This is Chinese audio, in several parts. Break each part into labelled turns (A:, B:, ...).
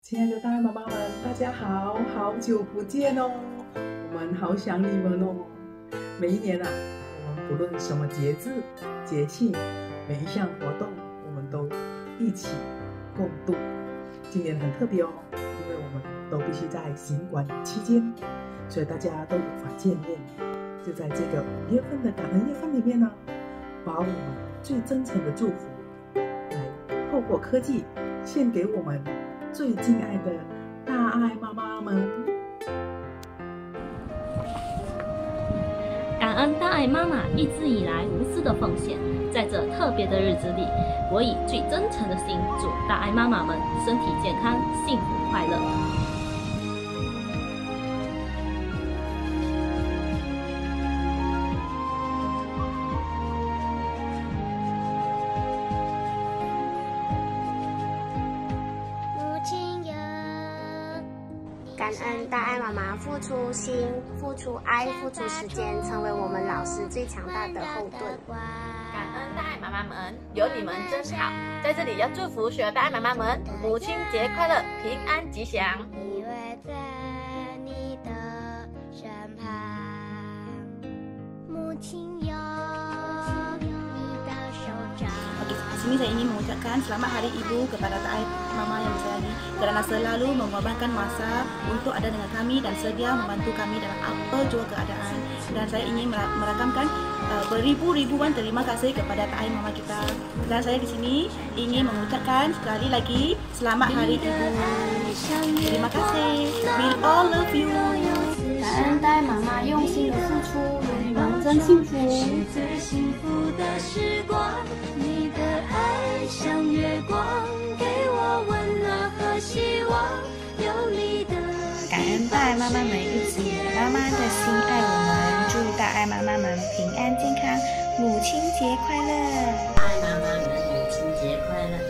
A: 亲爱的大爱妈妈们，大家好，好久不见哦，我们好想你们哦。每一年啊，我们不论什么节日、节庆，每一项活动，我们都一起共度。今年很特别哦，因为我们都必须在新冠期间，所以大家都无法见面。就在这个5月份的感恩夜饭里面呢，把我们最真诚的祝福，来透过科技献给我们最敬爱的大爱妈妈们。
B: 感恩大爱妈妈一直以来无私的奉献，在这特别的日子里，我以最真诚的心祝大爱妈妈们身体健康、幸福快乐。
C: 感恩大爱妈妈付出心、付出爱、付出时间，成为我们老师最强大的后盾。
D: 感恩大爱妈妈们，有你们真好。在这里要祝福所有大爱妈妈们母亲节快乐，平安吉祥。
C: 依偎在你的身旁，母亲有你的手掌。
E: Di sini saya ingin mengucapkan selamat Hari Ibu kepada Taai Mama yang bersayangi kerana selalu mengorbankan masa untuk ada dengan kami dan sedia membantu kami dalam apa jua keadaan. Dan saya ingin merakamkan beribu-ribuan terima kasih kepada Taai Mama kita. Dan saya di sini ingin mengucapkan sekali lagi selamat Hari Ibu. Terima kasih. We all love you.
C: 感恩大爱妈妈用心的付出，有你们真幸福。
F: 是最幸福的时光，你的爱像月光，给我温暖和希望。有你的
G: 感恩大爱妈妈们一直以妈妈的心爱我们，祝大爱妈妈们平安健康，母亲节快乐！
H: 大爱妈妈们母亲节快乐！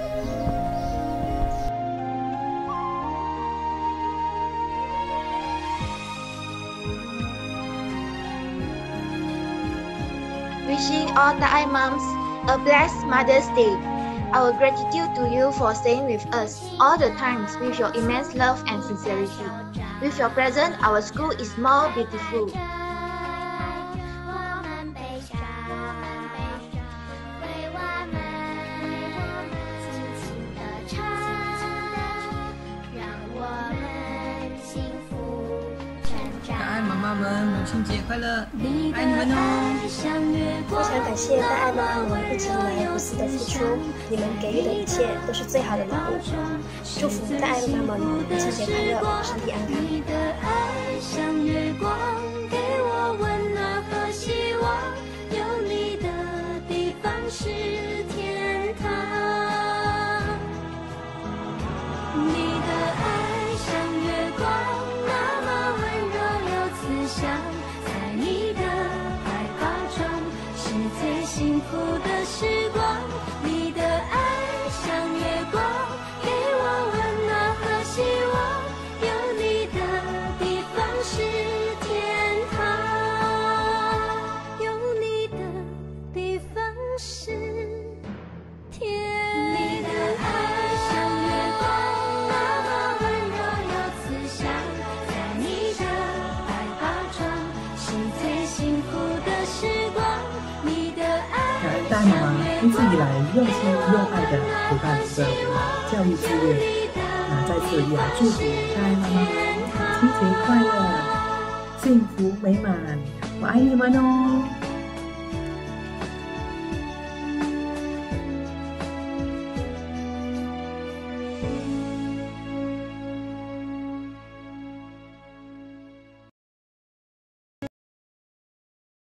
C: Wishing all Taai moms a blessed Mother's Day. Our gratitude to you for staying with us all the times with your immense love and sincerity. With your presence, our school is more beautiful.
A: 大爱妈妈们，母亲节快乐！爱你们哦！
I: 非常感谢大爱妈妈们一直以来无私的付出，你们给予的一切都是最好的礼物。祝福大爱妈妈们母亲节快乐，身体安康。
F: 你的爱像月光，给我温暖和希望。有你的地方是天堂。你的爱像月光，那么温柔又慈祥，在你的怀抱中是最幸福的时光。你的爱像月光，给我温暖和希望。有你的地方是天堂，有你的地方是天堂。你的爱像月光，那么温柔又慈祥，在你的怀抱中是最幸福的时光。你的爱
A: 感恩大爱妈妈一直以来用心用爱的陪伴着我们教育事业。那在此也来祝福大爱妈妈们母亲节快乐，幸福美满，我爱你们哦！